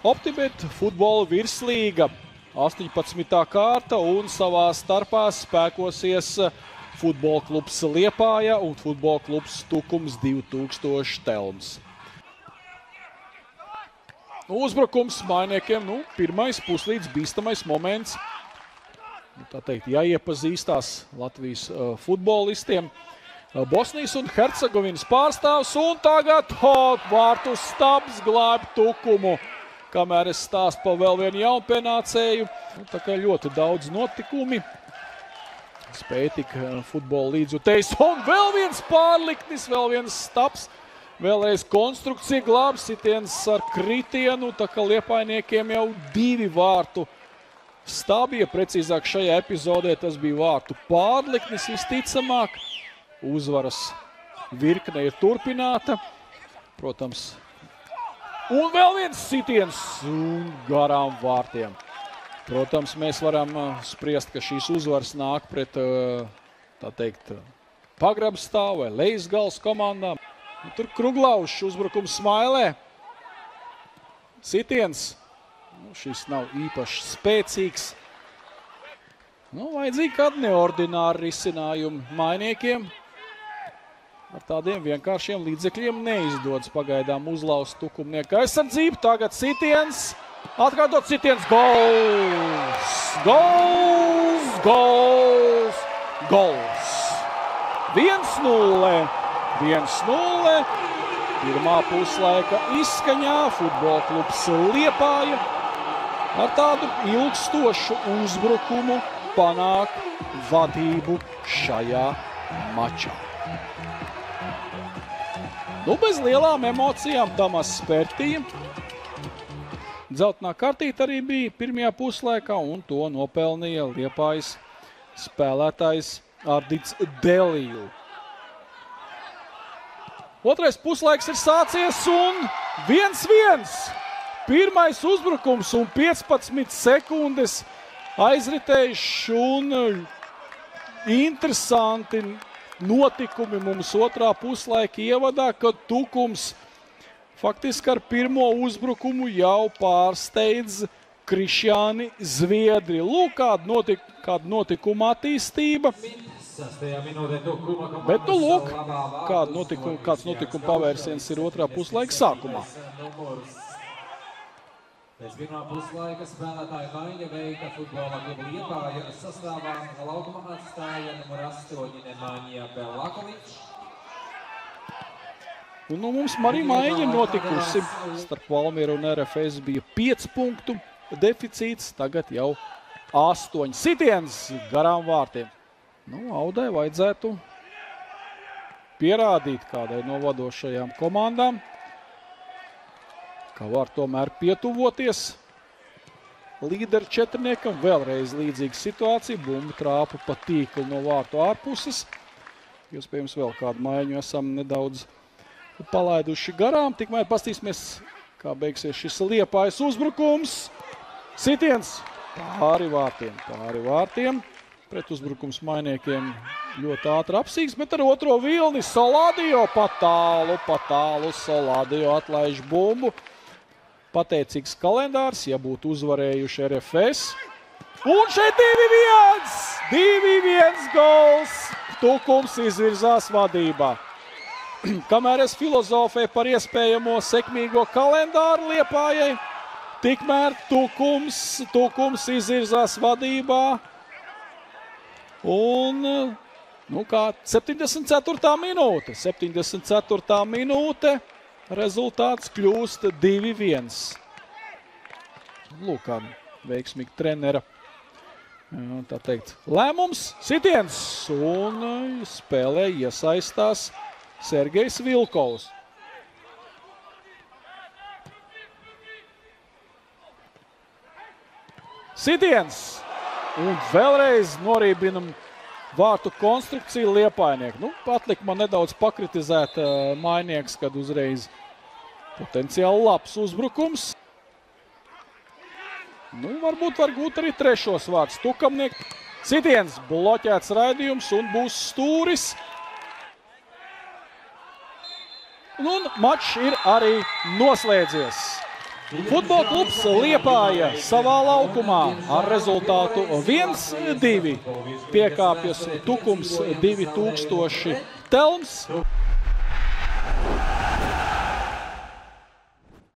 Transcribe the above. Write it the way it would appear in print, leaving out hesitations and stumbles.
Optibet futbola virslīga 18. kārta un savā starpā spēkosies futbola klubs Liepāja un futbola klubs Tukums 2000 Telms. Uzbrukums mainiekiem, pirmais puslīdz bīstamais moments. Tā teikt, jāiepazīstās Latvijas futbolistiem. Bosnijas un Hercegovinas pārstāvs un tagad vārtu stabs glāb Tukumu. Kamēr es stāstu par vēl vienu jaunpienācēju, tā kā ļoti daudz notikumi. Spēja tik futbola līdzjutējs un vēl viens pārliknis, vēl viens stabs. Vēlreiz konstrukcija glāb sitiens ar kritienu, tā kā liepainiekiem jau 2 vārtu stabi. Precīzāk šajā epizodē tas bija vārtu pārliknis visticamāk. Uzvaras virkne ir turpināta. Protams, un vēl viens sitiens un garām vārtiem. Protams, mēs varam spriest, ka šīs uzvaras nāk pret, tā teikt, pagrabstāvu vai lejasgals komandām. Tur Kruglaušs uzbrukums Smailē. Sitiens. Šis nav īpaši spēcīgs. Vajadzīgi kādi neordināri risinājumi mainiekiem. Ar tādiem vienkāršiem līdzekļiem neizdodas pagaidām uzlaust Tukumnieka aizsardzību. Tagad sitiens. Atkārtot sitiens. Gols! Gols! Gols! Gols! 1-0. 1-0. Pirmā puslaika izskaņā futbola klubs Liepāja ar tādu ilgstošu uzbrukumu panāk vadību šajā mačā. Bez lielām emocijām Tamas Spērtī. Dzeltenā kartīte arī bija pirmajā puslaikā un to nopelnīja Liepājas spēlētājs Ardits Deliju. Otrais puslaiks ir sācies un 1-1. Pirmais uzbrukums un 15 sekundes aizritējuši un interesanti notikumi mums otrā puslaika ievadā, kad Tukums faktiski ar pirmo uzbrukumu jau pārsteidz Krišjāni Zviedri. Lūk, kāda notikuma attīstība. Bet lūk, kāds notikuma pavērsiens ir otrā puslaika sākumā. Pēc pirmā puslaika spēlētāja maiņa veikta futbola kluba Liepāja sastāvā laukuma atstāja numur 8 Nemanja Belakovičs. Un mums arī maiņa notikusi. Starp Valmieru un RFS bija 5 punktu deficīts, tagad jau 8. Sitiens garām vārtiem. Audai vajadzētu pierādīt kādai no vadošajām komandām, ka var tomēr pietuvoties līderu četrniekam. Vēlreiz līdzīga situācija. Bumba trāpa pa tīklu no vārtu ārpuses. Iespējams, vēl kādu maiņu esam nedaudz palaiduši garām. Tikmēr pastīsimies, kā beigsies šis Liepājas uzbrukums. Sitiens pāri vārtiem. Pret uzbrukums mainiekiem ļoti ātri apsīgs, bet ar otro vilni Solādio pa tālu Solādio atlaiž bumbu. Pateicīgs kalendārs, ja būtu uzvarējuši RFS. Un šeit 2-1! 2-1 gols! Tukums izvirzās vadībā. Kamēr es filozofēju par iespējamo sekmīgo kalendāru Liepājai, tikmēr Tukums izvirzās vadībā. Un, 74. minūte. 74. minūte. Rezultāts kļūst 2-1. Lūk, kā veiksmīgi trenera, tā teikt, lēmums. Sitiens un spēlē iesaistās Sergejs Vilkovs. Sitiens! Un vēlreiz norībinam vārtu konstrukciju Liepājnieku. Atlika man nedaudz pakritizēt mainieks, kad uzreiz potenciāli labs uzbrukums. Varbūt var gūt arī trešos vārds Tukamnieku. Sitiens, bloķēts raidījums un būs stūris. Un mačs ir arī noslēdzies. Futbola klubs Liepāja savā laukumā ar rezultātu 1-2 piekāpjas Tukums 2000 Telms.